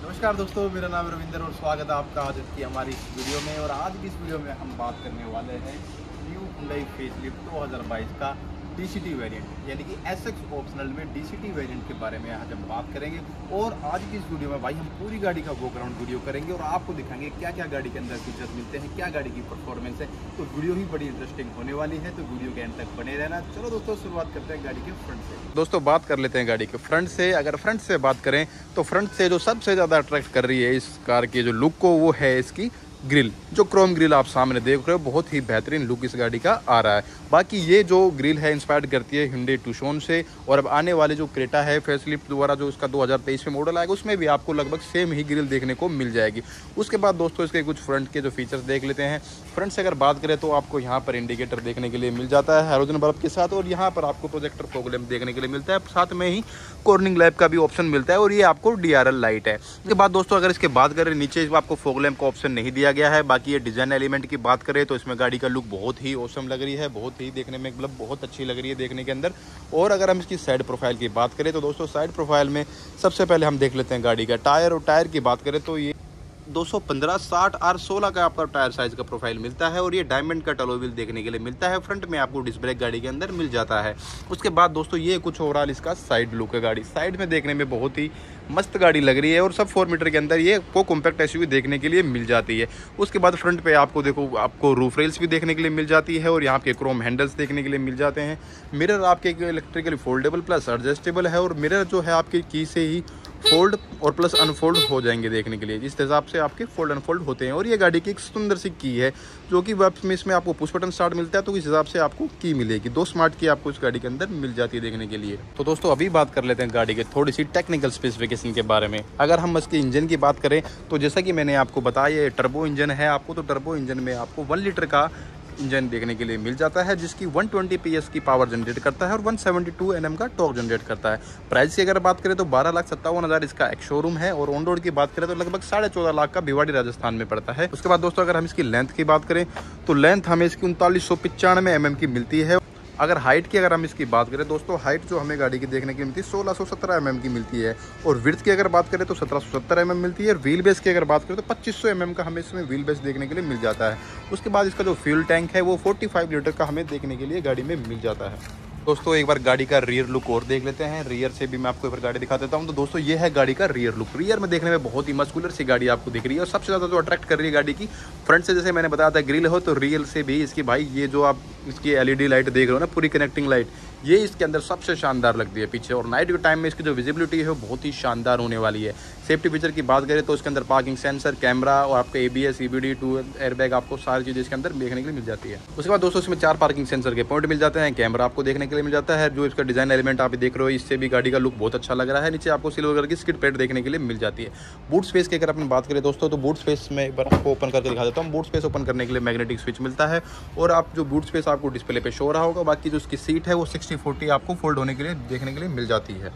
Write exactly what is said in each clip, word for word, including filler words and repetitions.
नमस्कार दोस्तों, मेरा नाम रविंदर और स्वागत है आपका आज की हमारी इस वीडियो में। और आज की इस वीडियो में हम बात करने वाले हैं न्यू हुंडई फेसलिफ्ट दो हज़ार बाईस का डीसीटी वेरिएंट, यानी कि एसएक्स ऑप्शनल में डीसीटी वेरिएंट के बारे में आज हम बात करेंगे। और आज की इस वीडियो में भाई हम पूरी गाड़ी का बैकग्राउंड वीडियो करेंगे और आपको दिखाएंगे क्या क्या गाड़ी के अंदर फीचर्स मिलते हैं, क्या गाड़ी की परफॉर्मेंस है। तो वीडियो ही बड़ी इंटरेस्टिंग होने वाली है, तो वीडियो के एंड तक बने रहना। चलो दोस्तों, शुरुआत करते हैं गाड़ी के फ्रंट से। दोस्तों बात कर लेते हैं गाड़ी के फ्रंट से। अगर फ्रंट से बात करें तो फ्रंट से जो सबसे ज़्यादा अट्रैक्ट कर रही है इस कार की जो लुक को, वो है इसकी ग्रिल। जो क्रोम ग्रिल आप सामने देख रहे हो, बहुत ही बेहतरीन लुक इस गाड़ी का आ रहा है। बाकी ये जो ग्रिल है इंस्पायर्ड करती है हुंडई टूसॉन से। और अब आने वाले जो क्रेटा है फेसलिफ्ट द्वारा जो इसका दो हज़ार तेईस में मॉडल आएगा, उसमें भी आपको लगभग सेम ही ग्रिल देखने को मिल जाएगी। उसके बाद दोस्तों इसके कुछ फ्रंट के जो फीचर्स देख लेते हैं। फ्रंट से अगर बात करें तो आपको यहाँ पर इंडिकेटर देखने के लिए मिल जाता है हैलोजन बल्ब के साथ, और यहाँ पर आपको प्रोजेक्टर फॉग लैंप देखने के लिए मिलता है। साथ में ही कॉर्निंग लैंप का भी ऑप्शन मिलता है, और ये आपको डी आर एल लाइट है। उसके बाद दोस्तों अगर इसके बात करें, नीचे आपको फॉग लैंप का ऑप्शन नहीं दिया गया है। बाकी ये डिजाइन एलिमेंट की बात करें तो इसमें गाड़ी का लुक बहुत ही औसम लग रही है, बहुत ही देखने में मतलब बहुत अच्छी लग रही है देखने के अंदर। और अगर हम इसकी साइड प्रोफाइल की बात करें तो दोस्तों साइड प्रोफाइल में सबसे पहले हम देख लेते हैं गाड़ी का टायर। और टायर की बात करें तो ये दो सौ पंद्रह साठ आर सोलह का आपका टायर साइज का प्रोफाइल मिलता है, और ये डायमंड का टलो व्हील देखने के लिए मिलता है। फ्रंट में आपको डिस्क ब्रेक गाड़ी के अंदर मिल जाता है। उसके बाद दोस्तों ये कुछ ओवरऑल इसका साइड लुक है। गाड़ी साइड में देखने में बहुत ही मस्त गाड़ी लग रही है, और सब फोर मीटर के अंदर ये को कॉम्पैक्ट एसयूवी देखने के लिए मिल जाती है। उसके बाद फ्रंट पे आपको देखो आपको रूफ रेल्स भी देखने के लिए मिल जाती है, और यहाँ के क्रोम हैंडल्स देखने के लिए मिल जाते हैं। मिरर आपके इलेक्ट्रिकली फोल्डेबल प्लस एडजस्टेबल है, और मिरर जो है आपकी की से ही फोल्ड और प्लस अनफोल्ड हो जाएंगे देखने के लिए, जिस हिसाब से आपके फोल्ड अनफोल्ड होते हैं। और ये गाड़ी की एक सुंदर सी की है, जो कि वेब में इसमें आपको पुश बटन स्टार्ट मिलता है, तो इस हिसाब से आपको की मिलेगी। दो स्मार्ट की आपको इस गाड़ी के अंदर मिल जाती है देखने के लिए। तो दोस्तों अभी बात कर लेते हैं गाड़ी के थोड़ी सी टेक्निकल स्पेसिफिकेशन के बारे में। अगर हम इसके इंजन की बात करें तो जैसा कि मैंने आपको बताया ये टर्बो इंजन है आपको, तो टर्बो इंजन में आपको वन लीटर का इंजन देखने के लिए मिल जाता है, जिसकी एक सौ बीस पीएस की पावर जनरेट करता है और एक सौ बहत्तर एनएम का टॉर्क जनरेट करता है। प्राइस की अगर बात करें तो बारह लाख सत्तावन हज़ार इसका एक शोरूम है, और ऑन रोड की बात करें तो लगभग साढ़े चौदह लाख का भिवाड़ी राजस्थान में पड़ता है। उसके बाद दोस्तों अगर हम इसकी लेंथ की बात करें तो लेंथ हमें इसकी उनतालीस सौ पचानवे एम एम की मिलती है। अगर हाइट की अगर हम इसकी बात करें दोस्तों, हाइट जो हमें गाड़ी की देखने की मिलती है सोलह सौ सत्रह एम एम की मिलती है। और विड्थ की अगर बात करें तो सत्रह सौ सत्तर एम एम मिलती है। और व्हील बेस की अगर बात करें तो पच्चीस सौ एम एम का हमें इसमें व्हील बेस देखने के लिए मिल जाता है। उसके बाद इसका जो फ्यूल टैंक है वो पैंतालीस लीटर का हमें देखने के लिए गाड़ी में मिल जाता है। दोस्तों एक बार गाड़ी का रियर लुक और देख लेते हैं। रियर से भी मैं आपको एक बार गाड़ी दिखा देता हूं। तो दोस्तों ये है गाड़ी का रियर लुक। रियर में देखने में बहुत ही मस्कुलर सी गाड़ी आपको दिख रही है, और सबसे ज़्यादा जो अट्रैक्ट कर रही है गाड़ी की फ्रंट से, जैसे मैंने बताया था ग्रिल हो, तो रियर से भी इसकी भाई ये जो आप इसकी एलईडी लाइट देख रहे हो ना, पूरी कनेक्टिंग लाइट, ये इसके अंदर सबसे शानदार लगती है पीछे। और नाइट के टाइम में इसकी जो विजिबिलिटी है वो बहुत ही शानदार होने वाली है। सेफ्टी फीचर की बात करें तो इसके अंदर पार्किंग सेंसर, कैमरा और आपका एबीएस, ईबीडी, टू एयरबैग, आपको सारी चीज़ें इसके अंदर देखने के लिए मिल जाती है। उसके बाद दोस्तों इसमें चार पार्किंग सेंसर के पॉइंट मिल जाते हैं, कैमरा आपको देखने के लिए मिल जाता है। जो इसका डिजाइन एलिमेंट आप देख रहे हो, इससे भी गाड़ी का लुक बहुत अच्छा लग रहा है। नीचे आपको सिल्वर कलर की स्किड प्लेट देखने के लिए मिल जाती है। बूट स्पेस की अगर अपन बात करें दोस्तों, तो बूट स्पेस में एक बार आपको ओपन करके दिखा देता हूँ। बूट स्पेस ओपन करने के लिए मैग्नेटिक स्विच मिलता है, और आप जो बूट स्पेस आपको डिस्प्ले पे शो हो रहा होगा। बाकी जो उसकी सीट है वो सिक्सटी फोर्टी आपको फोल्ड होने के लिए देखने के लिए मिल जाती है।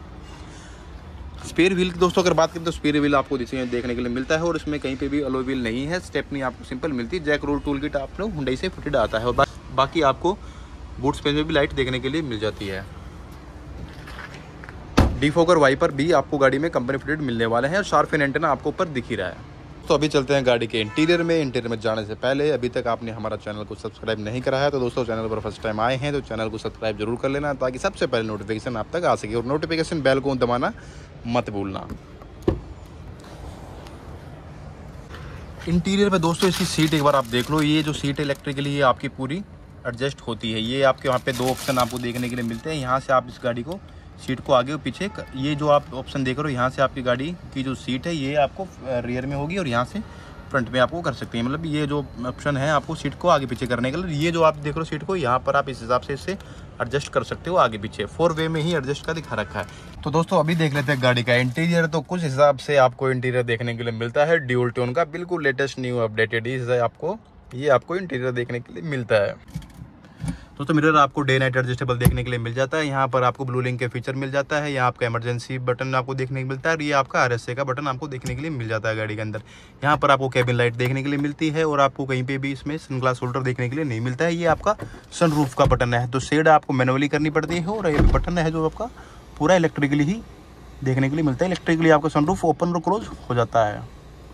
स्पेयर व्हील की दोस्तों अगर बात करें तो स्पेयर व्हील आपको देखने के लिए मिलता है, और इसमें कहीं पे भी अलॉय व्हील नहीं है। स्टेपनी आपको सिंपल मिलती है। जैक रोल टूल किट आपको हुंडई से फिटेड आता है, और बा, बाकी आपको बूट स्पेस में भी लाइट देखने के लिए मिल जाती है। डिफोकर वाइपर भी आपको गाड़ी में कंपनी फिटेड मिलने वाले हैं, और शार्प एंटेना आपको ऊपर दिख ही रहा है। तो अभी चलते हैं गाड़ी के इंटीरियर में। इंटीरियर में जाने से पहले अभी तक आपने हमारा चैनल को सब्सक्राइब नहीं करा है तो दोस्तों चैनल पर फर्स्ट टाइम आए हैं तो चैनल को सब्सक्राइब जरूर कर लेना, ताकि सबसे पहले नोटिफिकेशन आप तक आ सके। और नोटिफिकेशन बेल को दबाना मत भूलना। इंटीरियर में दोस्तों इसकी सीट एक बार आप देख लो। ये जो सीट इलेक्ट्रिकली ये आपकी पूरी एडजस्ट होती है। ये आपके वहाँ पे दो ऑप्शन आपको देखने के लिए मिलते हैं। यहाँ से आप इस गाड़ी को सीट को आगे और पीछे, ये जो आप ऑप्शन देख रहे हो, यहाँ से आपकी गाड़ी की जो सीट है ये आपको रियर में होगी, और यहाँ से फ्रंट में आपको कर सकते हैं। मतलब ये जो ऑप्शन है आपको सीट को आगे पीछे करने के लिए, ये जो आप देख रहे हो सीट को, यहाँ पर आप इस हिसाब से इससे एडजस्ट कर सकते हो आगे पीछे। फोर वे में ही एडजस्ट का दिखा रखा है। तो दोस्तों अभी देख लेते हैं गाड़ी का इंटीरियर। तो कुछ हिसाब से आपको इंटीरियर देखने के लिए मिलता है ड्यूल टोन का, बिल्कुल लेटेस्ट न्यू अपडेटेड ही आपको ये आपको इंटीरियर देखने के लिए मिलता है। दोस्तों मिरर आपको डे नाइट एडजस्टेबल देखने के लिए मिल जाता है। यहाँ पर आपको ब्लू लिंक के फीचर मिल जाता है। यहाँ आपका इमरजेंसी बटन आपको देखने को मिलता है, और ये आपका आरएसए का बटन आपको देखने के लिए मिल जाता है गाड़ी के अंदर। यहाँ पर आपको केबिन लाइट देखने के लिए मिलती है, और आपको कहीं पे भी इसमें सनग्लास होल्डर देखने के लिए नहीं मिलता है। ये आपका सनरूफ का बटन है, तो शेड आपको मैनुअली करनी पड़ती है, और ये बटन है जो आपका पूरा इलेक्ट्रिकली ही देखने के लिए मिलता है। इलेक्ट्रिकली आपका सनरूफ ओपन और क्लोज हो जाता है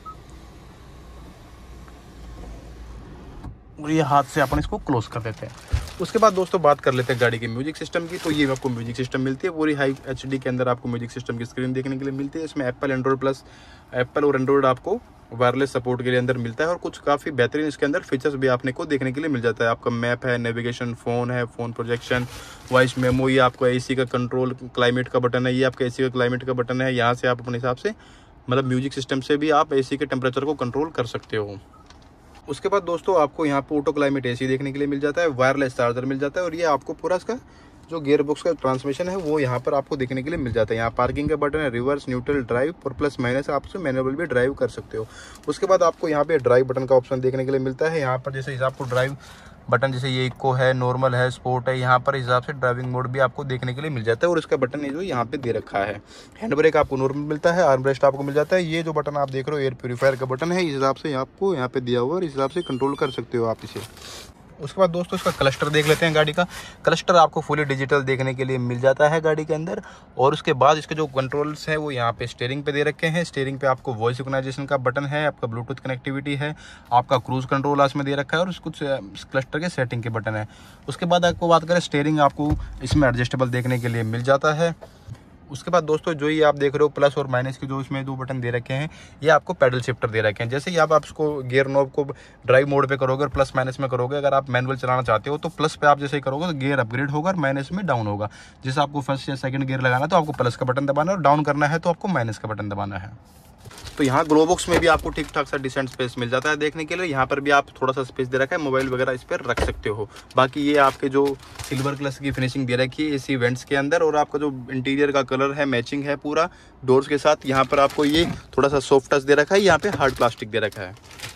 और ये हाथ से अपन इसको क्लोज कर देते हैं। उसके बाद दोस्तों बात कर लेते हैं गाड़ी के म्यूजिक सिस्टम की। तो ये आपको म्यूजिक सिस्टम मिलती है पूरी हाई एचडी के अंदर, आपको म्यूजिक सिस्टम की स्क्रीन देखने के लिए मिलती है। इसमें एप्पल एंड्रॉइड प्लस एप्पल और एंड्रॉइड आपको वायरलेस सपोर्ट के लिए अंदर मिलता है और कुछ काफ़ी बेहतरीन इसके अंदर फीचर्स भी आपने को देखने के लिए मिल जाता है। आपका मैप है, नेविगेशन, फ़ोन है, फ़ोन प्रोजेक्शन, वॉइस मेमो, ये आपका एसी का कंट्रोल, क्लाइमेट का बटन है, ये आपका एसी का क्लाइमेट का बटन है। यहाँ से आप अपने हिसाब से मतलब म्यूजिक सिस्टम से भी आप एसी के टेम्परेचर को कंट्रोल कर सकते हो। उसके बाद दोस्तों आपको यहाँ पे ऑटो क्लाइमेट एसी देखने के लिए मिल जाता है, वायरलेस चार्जर मिल जाता है और ये आपको पूरा इसका जो गियर बॉक्स का ट्रांसमिशन है वो यहाँ पर आपको देखने के लिए मिल जाता है। यहाँ पार्किंग का बटन है, रिवर्स, न्यूट्रल, ड्राइव और प्लस माइनस आप उसमें मैनुअल भी ड्राइव कर सकते हो। उसके बाद आपको यहाँ पे ड्राइव बटन का ऑप्शन देखने के लिए मिलता है। यहाँ पर जैसे आपको ड्राइव बटन जैसे ये इको है, नॉर्मल है, स्पोर्ट है, यहाँ पर हिसाब से ड्राइविंग मोड भी आपको देखने के लिए मिल जाता है और इसका बटन ये जो यहाँ पे दे रखा है। हैंड ब्रेक आपको नॉर्मल मिलता है, आर्म रेस्ट आपको मिल जाता है। ये जो बटन आप देख रहे हो एयर प्यूरीफायर का बटन है, इस हिसाब से आपको यहाँ पे दिया हुआ है और इस हिसाब से कंट्रोल कर सकते हो आप इसे। उसके बाद दोस्तों इसका क्लस्टर देख लेते हैं। गाड़ी का क्लस्टर आपको फुली डिजिटल देखने के लिए मिल जाता है गाड़ी के अंदर और उसके बाद इसके जो कंट्रोल्स हैं वो यहाँ पे स्टीयरिंग पे दे रखे हैं। स्टीयरिंग पे आपको वॉइस रिकॉग्निशन का बटन है, आपका ब्लूटूथ कनेक्टिविटी है, आपका क्रूज कंट्रोल इसमें दे रखा है और कुछ क्लस्टर के सेटिंग के बटन है। उसके बाद आपको बात करें स्टीयरिंग, आपको इसमें एडजस्टेबल देखने के लिए मिल जाता है। उसके बाद दोस्तों जो ये आप देख रहे हो प्लस और माइनस के जो इसमें दो बटन दे रखे हैं, ये आपको पैडल शिफ्टर दे रखे हैं। जैसे ही आप, आप इसको गियर नॉब को ड्राइव मोड पे करोगे और प्लस माइनस में करोगे, अगर आप मैनुअल चलाना चाहते हो तो प्लस पे आप जैसे ही करोगे तो गियर अपग्रेड होगा और माइनस में डाउन होगा। जैसे आपको फर्स्ट या सेकंड गियर लगाना है तो आपको प्लस का बटन दबाना है और डाउन करना है तो आपको माइनस का बटन दबाना है। तो यहाँ ग्लो बॉक्स में भी आपको ठीक ठाक सा डिसेंट स्पेस मिल जाता है देखने के लिए। यहाँ पर भी आप थोड़ा सा स्पेस दे रखा है, मोबाइल वगैरह इस पर रख सकते हो। बाकी ये आपके जो सिल्वर कलर की फिनिशिंग दे रखी है इसी वेंट्स के अंदर और आपका जो इंटीरियर का कलर है मैचिंग है पूरा डोर्स के साथ। यहाँ पर आपको ये थोड़ा सा सॉफ्ट टच दे रखा है, यहाँ पे हार्ड प्लास्टिक दे रखा है।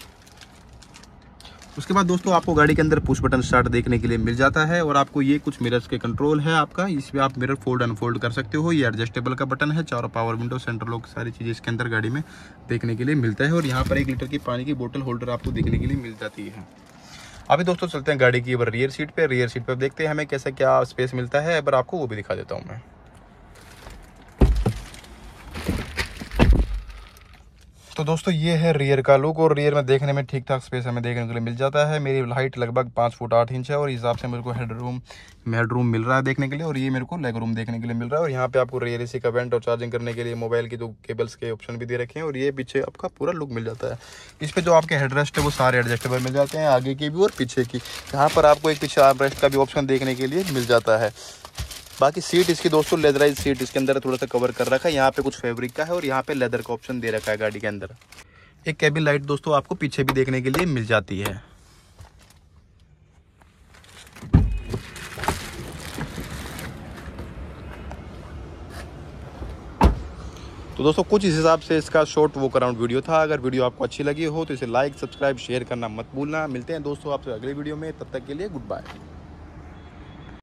उसके बाद दोस्तों आपको गाड़ी के अंदर पुश बटन स्टार्ट देखने के लिए मिल जाता है और आपको ये कुछ मिरर्स के कंट्रोल है आपका, इसमें आप मिरर फोल्ड अनफोल्ड कर सकते हो। ये एडजस्टेबल का बटन है, चारों पावर विंडो, सेंटर लॉक, सारी चीज़ें इसके अंदर गाड़ी में देखने के लिए मिलता है और यहाँ पर एक लीटर की पानी की बोतल होल्डर आपको देखने के लिए मिल जाती है। अभी दोस्तों चलते हैं गाड़ी की अब रियर सीट पे। रियर सीट पे देखते हैं हमें कैसे क्या स्पेस मिलता है, अब आपको वो भी दिखा देता हूँ मैं। तो दोस्तों ये है रियर का लुक और रियर में देखने में ठीक ठाक स्पेस हमें देखने के लिए मिल जाता है। मेरी हाइट लगभग पाँच फुट आठ इंच है और इस हिसाब से मेरे को हेड रूम हेड रूम मिल रहा है देखने के लिए और ये मेरे को लेग रूम देखने के लिए मिल रहा है। और यहाँ पे आपको रियर एसी का वेंट और चार्जिंग करने के लिए मोबाइल की जो केबल्स के ऑप्शन भी दे रखे हैं और ये पीछे आपका पूरा लुक मिल जाता है। इस पे जो आपके हेडरेस्ट है वो सारे एडजस्टेबल मिल जाते हैं, आगे की भी और पीछे की। यहाँ पर आपको एक पीछे आर्मरेस्ट का भी ऑप्शन देखने के लिए मिल जाता है। बाकी सीट इसकी दोस्तों लेदराइज सीट इसके अंदर थोड़ा सा कवर कर रखा है, यहाँ पे कुछ फैब्रिक का है और यहाँ पे लेदर का ऑप्शन दे रखा है गाड़ी के अंदर। एक कैबिन लाइट दोस्तों आपको पीछे भी देखने के लिए मिल जाती है। तो दोस्तों कुछ इस हिसाब से इसका शॉर्ट वॉक अराउंड वीडियो था। अगर वीडियो आपको अच्छी लगी हो तो इसे लाइक, सब्सक्राइब, शेयर करना मत भूलना। मिलते हैं दोस्तों आपसे अगले वीडियो में, तब तक के लिए गुड बाय।